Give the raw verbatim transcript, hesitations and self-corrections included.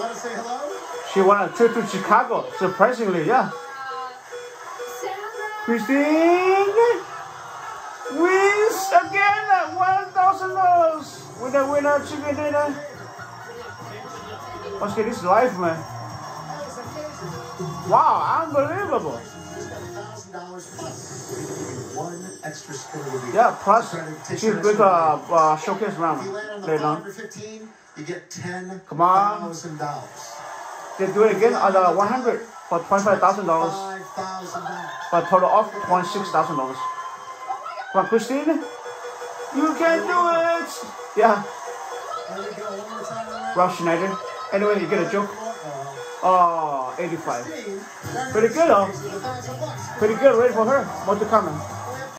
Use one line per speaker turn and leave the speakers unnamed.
want to say hello?
She won a trip to Chicago, surprisingly, yeah. Christine wins again at one thousand dollars with a winner chicken dinner. Let's get this life, man. Wow, unbelievable.
One extra spin of the week.
Yeah, plus she's with a uh, showcase round
If you land on the
later on.
number fifteen, you get ten
Come on.
thousand dollars.
They do it again on the one hundred for twenty-five thousand dollars.
Five thousand dollars.
For a total of twenty-six thousand dollars. Come on, Christine. You can do it. Yeah.
There we go. One more time around.
Ralph Schneider. Anyway, you get a joke. Oh, eighty-five. Pretty good, though. Pretty good rate for her. More to come.